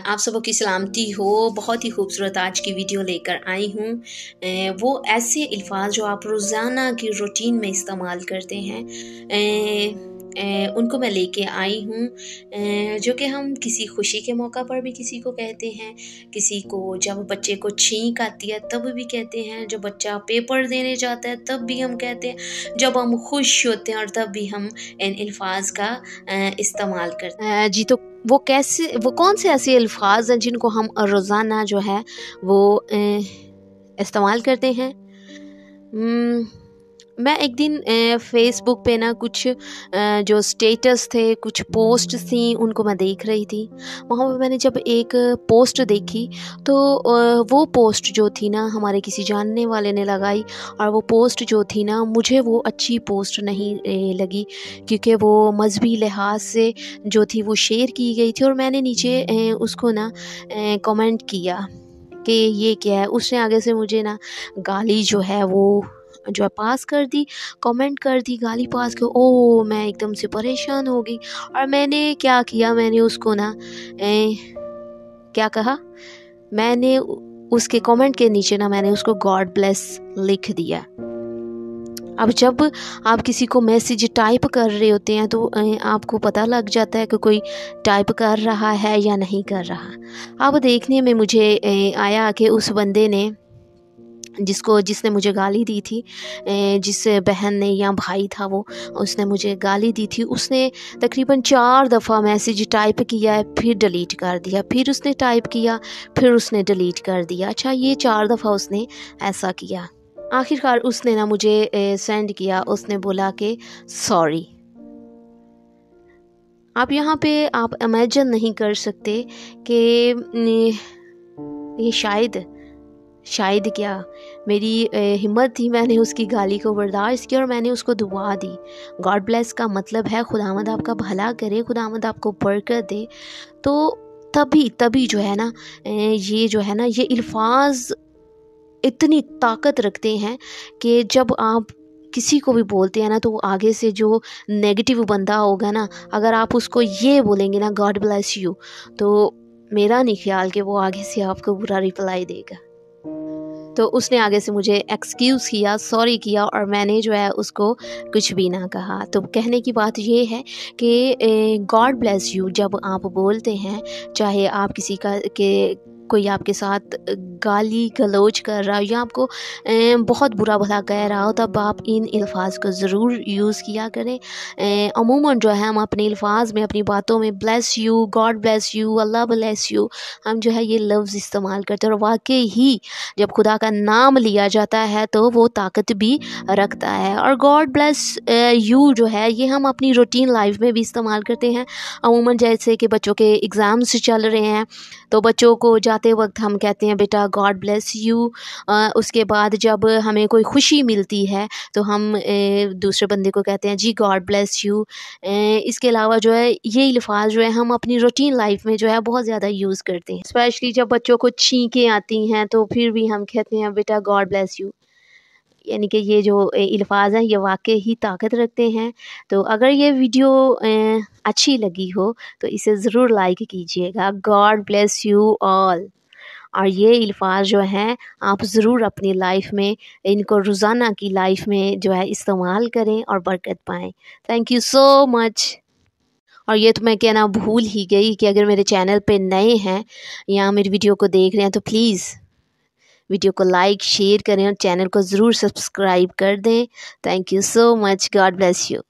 आप सबों की सलामती हो। बहुत ही खूबसूरत आज की वीडियो लेकर आई हूँ। वो ऐसे अल्फाज जो आप रोज़ाना की रूटीन में इस्तेमाल करते हैं, उनको मैं लेके आई हूँ, जो कि हम किसी खुशी के मौका पर भी किसी को कहते हैं, किसी को जब बच्चे को छींक आती है तब भी कहते हैं, जब बच्चा पेपर देने जाता है तब भी हम कहते हैं, जब हम खुश होते हैं और तब भी हम इन अल्फाज का इस्तेमाल करते हैं। जी, तो वो कौन से ऐसे अल्फाज हैं जिनको हम रोज़ाना जो है वो इस्तेमाल करते हैं। मैं एक दिन फेसबुक पे ना कुछ जो स्टेटस थे, कुछ पोस्ट थी, उनको मैं देख रही थी। वहाँ पे मैंने जब एक पोस्ट देखी तो वो पोस्ट जो थी ना हमारे किसी जानने वाले ने लगाई, और वो पोस्ट जो थी ना मुझे वो अच्छी पोस्ट नहीं लगी, क्योंकि वो मजहबी लिहाज से जो थी वो शेयर की गई थी। और मैंने नीचे उसको ना कमेंट किया कि ये क्या है। उसने आगे से मुझे ना गाली जो है वो जो है पास कर दी, कमेंट कर दी, गाली पास कर। ओ, मैं एकदम से परेशान हो गई। और मैंने क्या किया, मैंने उसको ना क्या कहा, मैंने उसके कमेंट के नीचे ना मैंने उसको गॉड ब्लेस लिख दिया। अब जब आप किसी को मैसेज टाइप कर रहे होते हैं तो आपको पता लग जाता है कि कोई टाइप कर रहा है या नहीं कर रहा। अब देखने में मुझे आया कि उस बंदे ने जिसने मुझे गाली दी थी, जिस बहन ने या भाई था वो, उसने मुझे गाली दी थी, उसने तकरीबन 4 दफ़ा मैसेज टाइप किया है, फिर डिलीट कर दिया, फिर उसने टाइप किया, फिर उसने डिलीट कर दिया। अच्छा, ये 4 दफ़ा उसने ऐसा किया। आखिरकार उसने ना मुझे सेंड किया, उसने बोला कि सॉरी। आप यहाँ पे आप इमेजिन नहीं कर सकते कि ये शायद क्या मेरी हिम्मत थी, मैंने उसकी गाली को बर्दाश्त किया और मैंने उसको दुआ दी। गॉड ब्लेस का मतलब है खुदावंद आपका भला करे, खुदावंद आपको बरकत दे। तो तभी जो है ना ये अल्फाज इतनी ताकत रखते हैं कि जब आप किसी को भी बोलते हैं ना, तो आगे से जो नेगेटिव बंदा होगा ना, अगर आप उसको ये बोलेंगे ना गॉड ब्लेस यू, तो मेरा नहीं ख्याल कि वो आगे से आपको बुरा रिप्लाई देगा। तो उसने आगे से मुझे एक्सक्यूज़ किया, सॉरी किया, और मैंने जो है उसको कुछ भी ना कहा। तो कहने की बात ये है कि गॉड ब्लेस यू जब आप बोलते हैं, चाहे आप किसी का कोई आपके साथ गाली गलौज कर रहा हो या आपको बहुत बुरा भला कह रहा हो, तब आप इन अल्फाज को ज़रूर यूज़ किया करें। अमूमन जो है हम अपने अल्फाज में, अपनी बातों में bless you, God bless you, अल्लाह ब्लेस यू, हम जो है ये लफ्ज़ इस्तेमाल करते हैं। और वाकई ही जब खुदा का नाम लिया जाता है तो वो ताकत भी रखता है। और गॉड ब्लेस यू जो है ये हम अपनी रूटीन लाइफ में भी इस्तेमाल करते हैं। अमूमन जैसे कि बच्चों के एग्ज़ाम्स चल रहे हैं, तो बच्चों को जाते वक्त हम कहते हैं बेटा गॉड ब्लेस यू। उसके बाद जब हमें कोई खुशी मिलती है तो हम दूसरे बंदे को कहते हैं जी गॉड ब्लेस यू। इसके अलावा जो है ये अल्फाज जो है हम अपनी रूटीन लाइफ में जो है बहुत ज़्यादा यूज़ करते हैं। स्पेशली जब बच्चों को छींकें आती हैं तो फिर भी हम कहते हैं बेटा गॉड ब्लेस यू। यानी कि ये जो अल्फाज हैं ये वाकई ही ताकत रखते हैं। तो अगर ये वीडियो अच्छी लगी हो तो इसे ज़रूर लाइक कीजिएगा। God bless you all. और ये अल्फाज जो हैं आप ज़रूर अपनी लाइफ में इनको रोज़ाना की लाइफ में जो है इस्तेमाल करें और बरकत पाएँ। Thank you so much. और ये तो मैं कहना भूल ही गई कि अगर मेरे चैनल पे नए हैं या मेरी वीडियो को देख रहे हैं तो प्लीज़ वीडियो को लाइक शेयर करें और चैनल को ज़रूर सब्सक्राइब कर दें। Thank you so much. God bless you.